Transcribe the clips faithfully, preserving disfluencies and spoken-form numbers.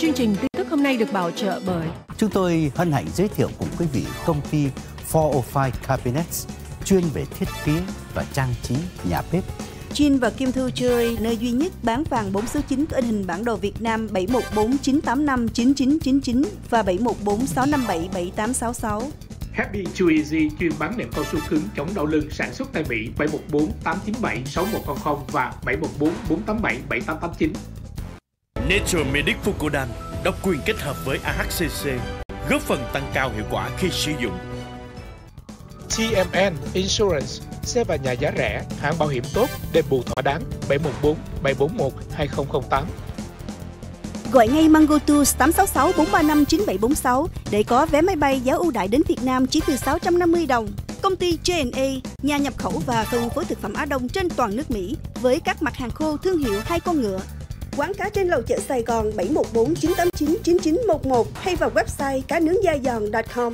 Chương trình tin tức hôm nay được bảo trợ bởi chúng tôi hân hạnh giới thiệu cùng quý vị công ty bốn không năm Cabinets chuyên về thiết kế và trang trí nhà bếp. Chin và Kim Thu Jewelry, nơi duy nhất bán vàng bốn số chín có in hình bản đồ Việt Nam bảy một bốn chín tám năm chín chín chín chín và bảy một bốn sáu năm bảy bảy tám sáu sáu. Happy Too Easy chuyên bán nệm cao su cứng chống đau lưng, sản xuất tại Mỹ bảy một bốn tám chín bảy sáu một không không và bảy một bốn bốn tám bảy bảy tám tám chín. Nature Medic Fucodan độc quyền kết hợp với a hát xê xê, góp phần tăng cao hiệu quả khi sử dụng. tê em en Insurance, xe và nhà giá rẻ, hãng bảo hiểm tốt, đền bù thỏa đáng. Bảy một bốn bảy bốn một hai không không tám. Gọi ngay Mango Tours tám sáu sáu bốn ba năm chín bảy bốn sáu để có vé máy bay giá ưu đãi đến Việt Nam chỉ từ sáu trăm năm mươi đồng. Công ty J and A, nhà nhập khẩu và phân phối thực phẩm Á Đông trên toàn nước Mỹ với các mặt hàng khô thương hiệu Hai Con Ngựa. Quán cá trên lầu chợ Sài Gòn bảy một bốn chín tám chín chín chín một một hay vào website cá nướng da giòn chấm com.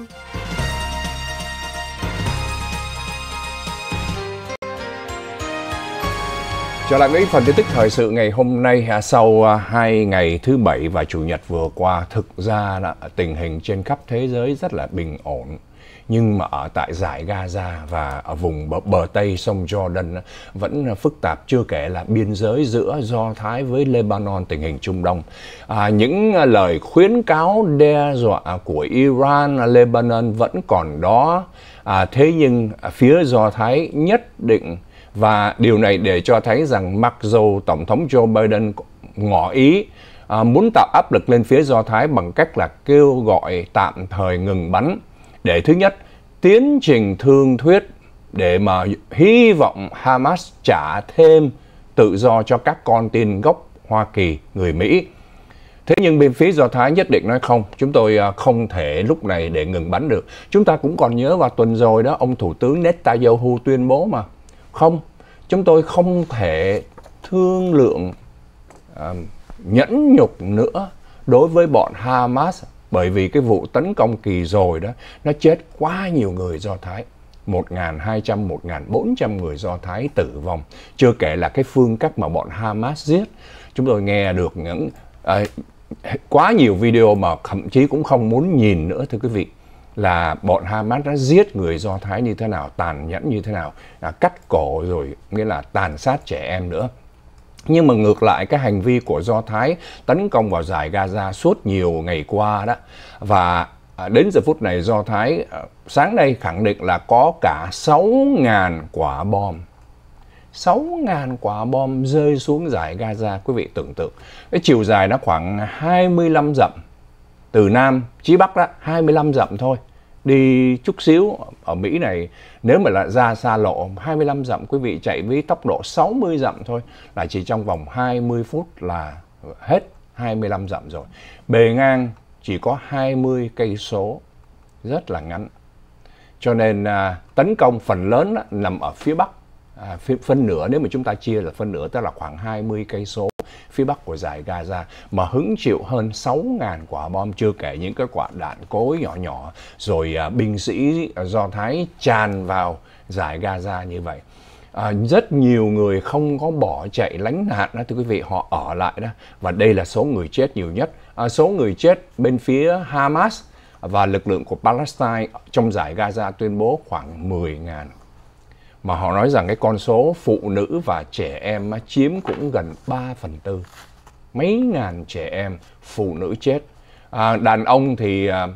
Trở lại với phần tin tức thời sự ngày hôm nay, sau hai ngày thứ Bảy và Chủ nhật vừa qua, thực ra là tình hình trên khắp thế giới rất là bình ổn. Nhưng mà ở tại giải Gaza và ở vùng bờ, bờ Tây sông Jordan vẫn phức tạp, chưa kể là biên giới giữa Do Thái với Lebanon, tình hình Trung Đông. À, những lời khuyến cáo đe dọa của Iran, Lebanon vẫn còn đó. À, thế nhưng phía Do Thái nhất định, và điều này để cho thấy rằng mặc dù Tổng thống Joe Biden ngỏ ý à, muốn tạo áp lực lên phía Do Thái bằng cách là kêu gọi tạm thời ngừng bắn, để thứ nhất tiến trình thương thuyết để mà hy vọng Hamas trả thêm tự do cho các con tin gốc Hoa Kỳ, người Mỹ. Thế nhưng bên phía Do Thái nhất định nói không, chúng tôi không thể lúc này để ngừng bắn được. Chúng ta cũng còn nhớ vào tuần rồi đó, ông Thủ tướng Netanyahu tuyên bố mà, không, chúng tôi không thể thương lượng uh, nhẫn nhục nữa đối với bọn Hamas, bởi vì cái vụ tấn công kỳ rồi đó, nó chết quá nhiều người Do Thái. một nghìn hai trăm, một nghìn bốn trăm người Do Thái tử vong. Chưa kể là cái phương cách mà bọn Hamas giết. Chúng tôi nghe được những uh, quá nhiều video mà thậm chí cũng không muốn nhìn nữa, thưa quý vị. Là bọn Hamas đã giết người Do Thái như thế nào, tàn nhẫn như thế nào, à, cắt cổ rồi, nghĩa là tàn sát trẻ em nữa. Nhưng mà ngược lại, cái hành vi của Do Thái tấn công vào giải Gaza suốt nhiều ngày qua đó, và à, đến giờ phút này Do Thái à, sáng nay khẳng định là có cả sáu nghìn quả bom. sáu nghìn quả bom rơi xuống giải Gaza, quý vị tưởng tượng. Cái chiều dài nó khoảng hai mươi lăm dặm. Từ Nam chí Bắc đó, hai mươi lăm dặm thôi. Đi chút xíu ở Mỹ này, nếu mà là ra xa lộ hai mươi lăm dặm, quý vị chạy với tốc độ sáu mươi dặm thôi là chỉ trong vòng hai mươi phút là hết hai mươi lăm dặm rồi. Bề ngang chỉ có hai mươi cây số, rất là ngắn. Cho nên à, tấn công phần lớn đó, nằm ở phía Bắc. À, phân nửa, nếu mà chúng ta chia là phân nửa, tức là khoảng hai mươi cây số phía Bắc của giải Gaza, mà hứng chịu hơn sáu nghìn quả bom, chưa kể những cái quả đạn cối nhỏ nhỏ, rồi à, binh sĩ Do Thái tràn vào giải Gaza như vậy. À, rất nhiều người không có bỏ chạy lánh nạn đó, thưa quý vị, họ ở lại đó, và đây là số người chết nhiều nhất. À, số người chết bên phía Hamas và lực lượng của Palestine trong giải Gaza tuyên bố khoảng mười nghìn. Mà họ nói rằng cái con số phụ nữ và trẻ em chiếm cũng gần ba phần tư. Mấy ngàn trẻ em, phụ nữ chết. À, đàn ông thì à,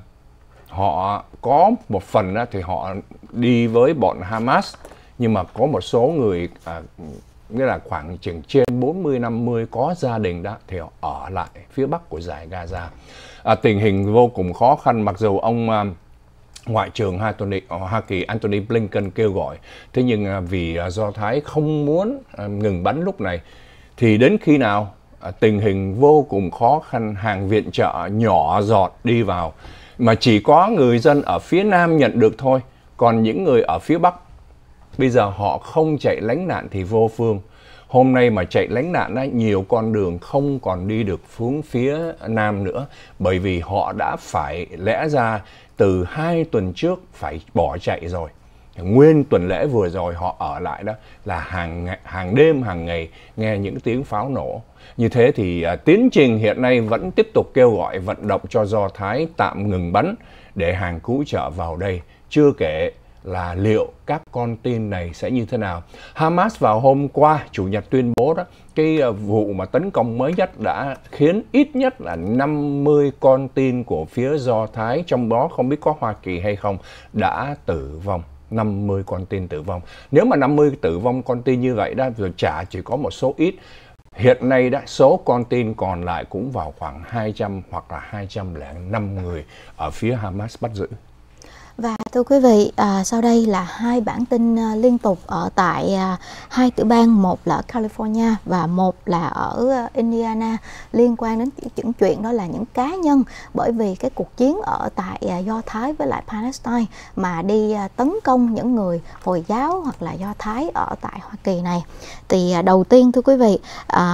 họ có một phần á, thì họ đi với bọn Hamas. Nhưng mà có một số người, à, nghĩa là khoảng chừng trên bốn mươi năm mươi có gia đình đó, thì họ ở lại phía Bắc của giải Gaza. À, tình hình vô cùng khó khăn, mặc dù ông à, Ngoại trưởng Hoa Kỳ Antony Blinken kêu gọi. Thế nhưng vì Do Thái không muốn ngừng bắn lúc này, thì đến khi nào tình hình vô cùng khó khăn, hàng viện trợ nhỏ giọt đi vào, mà chỉ có người dân ở phía Nam nhận được thôi. Còn những người ở phía Bắc, bây giờ họ không chạy lánh nạn thì vô phương. Hôm nay mà chạy lánh nạn á, nhiều con đường không còn đi được xuống phía Nam nữa, bởi vì họ đã phải lẽ ra từ hai tuần trước phải bỏ chạy rồi. nguyên tuần lễ vừa rồi họ ở lại đó là hàng hàng đêm hàng ngày nghe những tiếng pháo nổ. Như thế thì uh, tiến trình hiện nay vẫn tiếp tục kêu gọi vận động cho Do Thái tạm ngừng bắn để hàng cứu trợ vào đây. Chưa kể là liệu các con tin này sẽ như thế nào. Hamas vào hôm qua, Chủ nhật tuyên bố đó, cái uh, vụ mà tấn công mới nhất đã khiến ít nhất là năm mươi con tin của phía Do Thái, trong đó không biết có Hoa Kỳ hay không, đã tử vong. năm mươi con tin tử vong. Nếu mà năm mươi tử vong con tin như vậy đó, rồi chả chỉ có một số ít. Hiện nay đã số con tin còn lại cũng vào khoảng hai trăm hoặc là hai trăm lẻ năm người ở phía Hamas bắt giữ. Và thưa quý vị, à, sau đây là hai bản tin à, liên tục ở tại à, hai tiểu bang, một là ở California và một là ở à, Indiana, liên quan đến những chuyện đó là những cá nhân bởi vì cái cuộc chiến ở tại à, Do Thái với lại Palestine mà đi à, tấn công những người Hồi giáo hoặc là Do Thái ở tại Hoa Kỳ này. Thì à, đầu tiên thưa quý vị, à,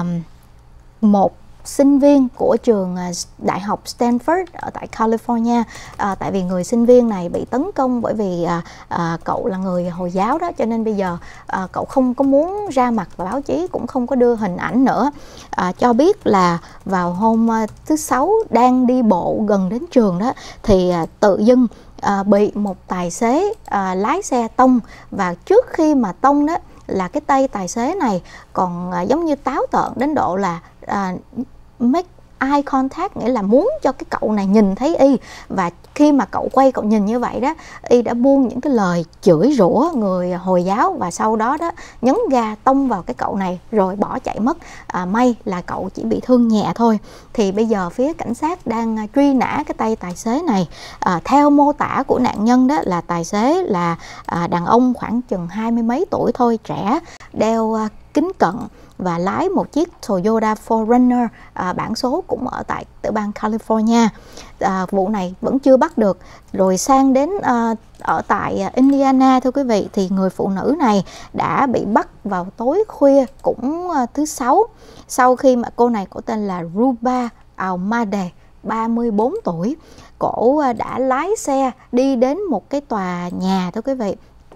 một sinh viên của trường đại học Stanford ở tại California, à, tại vì người sinh viên này bị tấn công bởi vì à, à, cậu là người Hồi giáo đó, cho nên bây giờ à, cậu không có muốn ra mặt và báo chí cũng không có đưa hình ảnh nữa. À, cho biết là vào hôm à, thứ Sáu đang đi bộ gần đến trường đó thì à, tự dưng à, bị một tài xế à, lái xe tông, và trước khi mà tông đó là cái tay tài xế này còn à, giống như táo tợn đến độ là à, make eye contact, nghĩa là muốn cho cái cậu này nhìn thấy y, và khi mà cậu quay cậu nhìn như vậy đó, y đã buông những cái lời chửi rủa người Hồi giáo và sau đó đó nhấn ga tông vào cái cậu này rồi bỏ chạy mất. À, may là cậu chỉ bị thương nhẹ thôi. Thì bây giờ phía cảnh sát đang truy nã cái tay tài xế này. À, theo mô tả của nạn nhân đó là tài xế là à, đàn ông khoảng chừng hai mươi mấy tuổi thôi, trẻ, đeo à, kính cận và lái một chiếc Toyota four runner, à, bản số cũng ở tại tiểu bang California. À, vụ này vẫn chưa bắt được. Rồi sang đến à, ở tại à, Indiana thưa quý vị, thì người phụ nữ này đã bị bắt vào tối khuya cũng à, thứ Sáu, sau khi mà cô này có tên là Ruba Almade, ba mươi bốn tuổi. Cổ à, đã lái xe đi đến một cái tòa nhà thưa quý vị.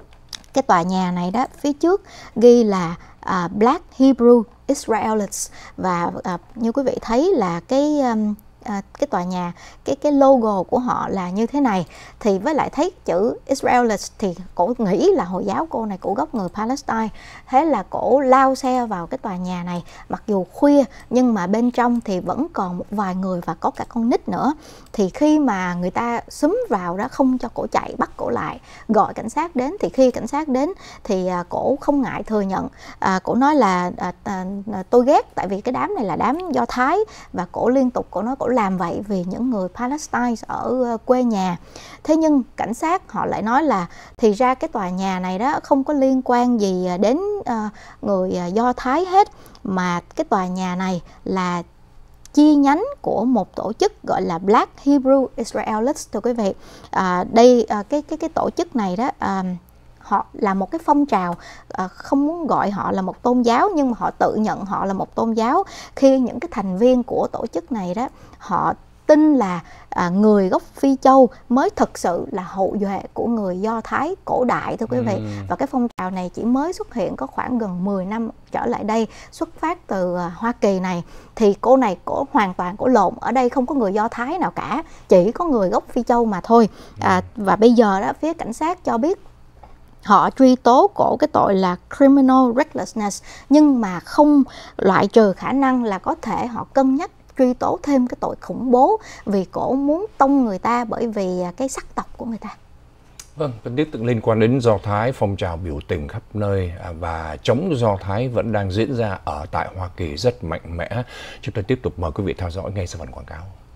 Cái tòa nhà này đó, phía trước ghi là uh, Black Hebrew Israelites, và uh, như quý vị thấy là cái um, À, cái tòa nhà, cái cái logo của họ là như thế này. Thì với lại thấy chữ Israelites thì cổ nghĩ là Hồi giáo, cô này cổ gốc người Palestine. Thế là cổ lao xe vào cái tòa nhà này, mặc dù khuya nhưng mà bên trong thì vẫn còn một vài người và có cả con nít nữa. Thì khi mà người ta xúm vào đó, không cho cổ chạy, bắt cổ lại, gọi cảnh sát đến. Thì khi cảnh sát đến thì à, cổ không ngại thừa nhận. à, Cổ nói là à, à, tôi ghét, tại vì cái đám này là đám Do Thái, và cổ liên tục cổ nói cổ làm vậy vì những người Palestine ở quê nhà. Thế nhưng cảnh sát họ lại nói là thì ra cái tòa nhà này đó không có liên quan gì đến uh, người Do Thái hết, mà cái tòa nhà này là chi nhánh của một tổ chức gọi là Black Hebrew Israelites thưa quý vị. À, đây à, cái cái cái tổ chức này đó, à, họ là một cái phong trào, à, không muốn gọi họ là một tôn giáo nhưng mà họ tự nhận họ là một tôn giáo, khi những cái thành viên của tổ chức này đó họ tin là à, người gốc Phi Châu mới thực sự là hậu duệ của người Do Thái cổ đại thưa quý vị. Ừ. Và cái phong trào này chỉ mới xuất hiện có khoảng gần mười năm trở lại đây, xuất phát từ à, Hoa Kỳ này. Thì cô này cổ hoàn toàn cổ lộn, ở đây không có người Do Thái nào cả, chỉ có người gốc Phi Châu mà thôi. À, và bây giờ đó phía cảnh sát cho biết họ truy tố cổ cái tội là criminal recklessness, nhưng mà không loại trừ khả năng là có thể họ cân nhắc truy tố thêm cái tội khủng bố, vì cổ muốn tông người ta bởi vì cái sắc tộc của người ta. Vâng, vẫn tiếp tục liên quan đến Do Thái, phong trào biểu tình khắp nơi và chống Do Thái vẫn đang diễn ra ở tại Hoa Kỳ rất mạnh mẽ. Chúng tôi tiếp tục mời quý vị theo dõi ngay sau phần quảng cáo.